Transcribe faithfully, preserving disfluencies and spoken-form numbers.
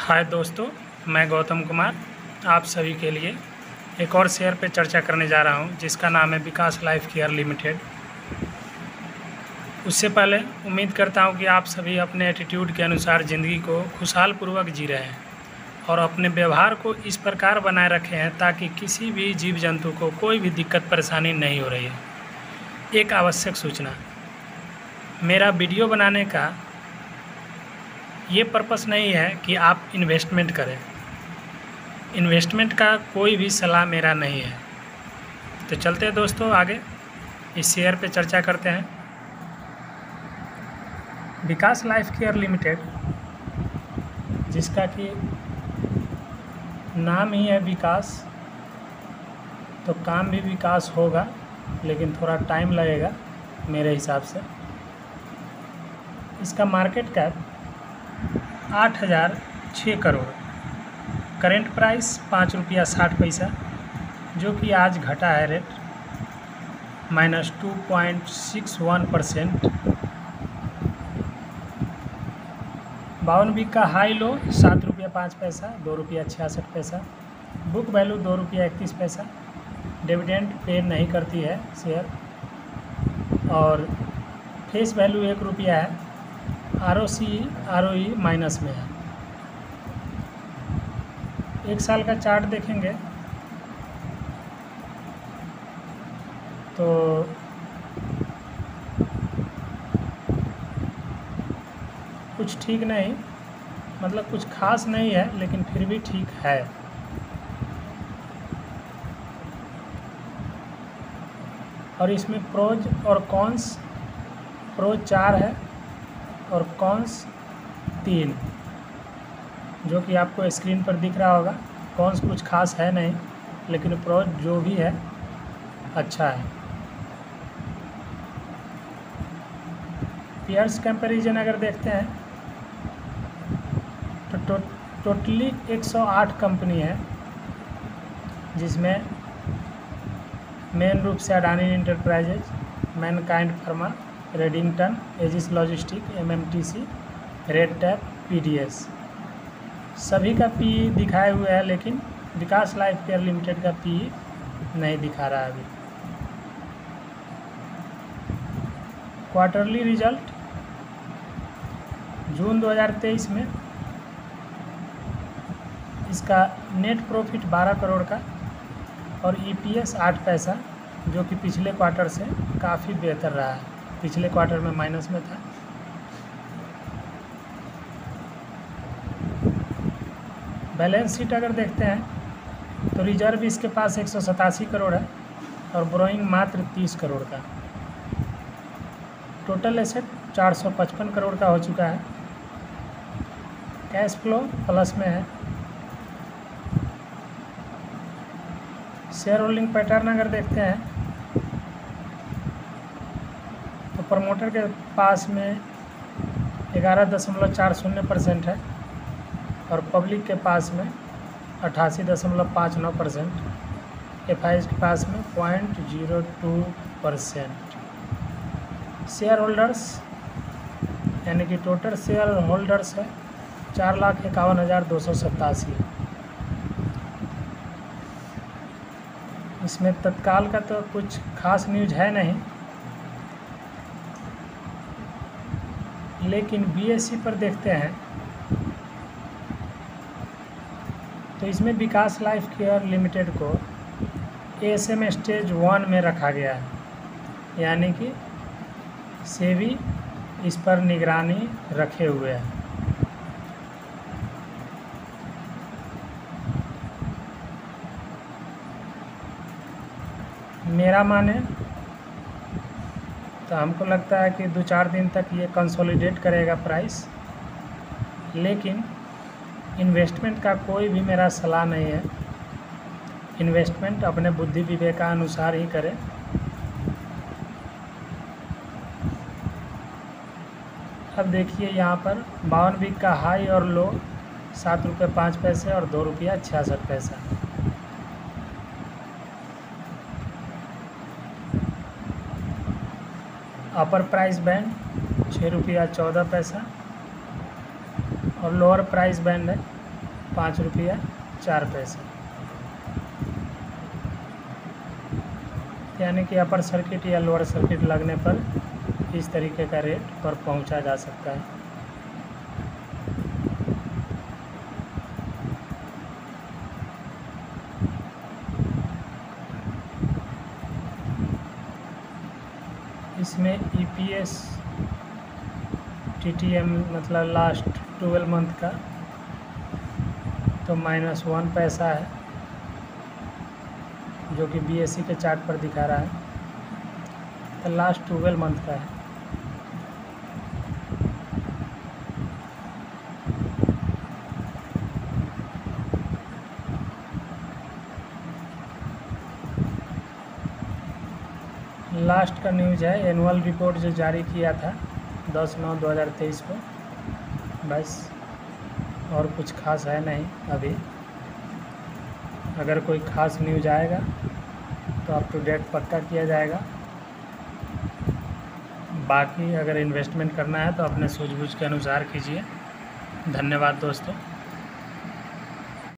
हाय दोस्तों, मैं गौतम कुमार आप सभी के लिए एक और शेयर पे चर्चा करने जा रहा हूं, जिसका नाम है विकास लाइफ केयर लिमिटेड। उससे पहले उम्मीद करता हूं कि आप सभी अपने एटीट्यूड के अनुसार ज़िंदगी को खुशहाल पूर्वक जी रहे हैं और अपने व्यवहार को इस प्रकार बनाए रखे हैं ताकि किसी भी जीव जंतु को कोई भी दिक्कत परेशानी नहीं हो रही है। एक आवश्यक सूचना, मेरा वीडियो बनाने का ये पर्पस नहीं है कि आप इन्वेस्टमेंट करें। इन्वेस्टमेंट का कोई भी सलाह मेरा नहीं है। तो चलते हैं दोस्तों आगे इस शेयर पे चर्चा करते हैं। विकास लाइफ केयर लिमिटेड, जिसका कि नाम ही है विकास, तो काम भी विकास होगा, लेकिन थोड़ा टाइम लगेगा मेरे हिसाब से। इसका मार्केट कैप आठ हज़ार छः करोड़, करेंट प्राइस पाँच रुपया साठ पैसा, जो कि आज घटा है rate minus two point six one percent. बावन वीक का हाई लो सात रुपया पाँच पैसा, दो रुपया छियासठ पैसा। बुक वैल्यू दो रुपया इकतीस पैसा। डिविडेंड पे नहीं करती है शेयर और फेस वैल्यू एक रुपया है। R O C R O E minus में है। एक साल का चार्ट देखेंगे तो कुछ ठीक नहीं, मतलब कुछ खास नहीं है, लेकिन फिर भी ठीक है। और इसमें प्रोज और कॉन्स, प्रोज चार है और कॉन्स तीन, जो कि आपको स्क्रीन पर दिख रहा होगा। कॉन्स कुछ खास है नहीं, लेकिन प्रोज जो भी है अच्छा है। पीयर्स कंपैरिजन अगर देखते हैं तो टो, टोटली एक सौ आठ कंपनी है, जिसमें मेन रूप से Adani enterprises, mankind pharma, Redington, Aegis logistic, MMTC, Redtape, PDS, सभी का पी दिखाए हुए है, लेकिन विकास लाइफ केयर लिमिटेड का पी नहीं दिखा रहा है अभी। क्वार्टरली रिजल्ट जून दो हज़ार तेईस में इसका नेट प्रॉफिट बारह करोड़ का और ईपीएस आठ पैसा, जो कि पिछले क्वार्टर से काफ़ी बेहतर रहा है। पिछले क्वार्टर में माइनस में था। बैलेंस शीट अगर देखते हैं तो रिजर्व इसके पास एक सौ सतासी करोड़ है और बोरोइंग मात्र तीस करोड़ का। टोटल एसेट चार सौ पचपन करोड़ का हो चुका है। कैश फ्लो प्लस में है। शेयर होल्डिंग पैटर्न अगर देखते हैं तो प्रमोटर के पास में ग्यारह दशमलव चार शून्य परसेंट है और पब्लिक के पास में अट्ठासी दशमलव पाँच नौ परसेंट। एफ आई के पास में point zero two percent. Share holders यानी कि टोटल शेयर होल्डर्स है चार लाख इक्यावन हज़ार दो सौ सत्तासी। इसमें तत्काल का तो कुछ खास न्यूज है नहीं, लेकिन बीएसई पर देखते हैं तो इसमें विकास लाइफ केयर लिमिटेड को एएसएम स्टेज वन में रखा गया है, यानी कि सेबी इस पर निगरानी रखे हुए है। मेरा माने तो हमको लगता है कि दो चार दिन तक ये कंसोलिडेट करेगा प्राइस, लेकिन इन्वेस्टमेंट का कोई भी मेरा सलाह नहीं है। इन्वेस्टमेंट अपने बुद्धि विवेक का अनुसार ही करें। अब देखिए यहाँ पर बावन वीक का हाई और लो सात रुपये पाँच पैसे और दो रुपया छियासठ पैसा। अपर प्राइस बैंड छः रुपया चौदह पैसा और लोअर प्राइस बैंड है पाँच रुपया चार पैसे, यानी कि अपर सर्किट या लोअर सर्किट लगने पर इस तरीके का रेट पर पहुंचा जा सकता है। इसमें E P S T T M मतलब लास्ट ट्वेल्व मंथ का तो माइनस वन पैसा है, जो कि बी एस सी के चार्ट पर दिखा रहा है, तो लास्ट ट्वेल्व मंथ का है। लास्ट का न्यूज़ है एनुअल रिपोर्ट जो जारी किया था दस नौ दो हज़ार तेईस को, बस और कुछ खास है नहीं अभी। अगर कोई ख़ास न्यूज़ आएगा तो अप टू डेट पक्का किया जाएगा। बाकी अगर इन्वेस्टमेंट करना है तो अपने सूझबूझ के अनुसार कीजिए। धन्यवाद दोस्तों।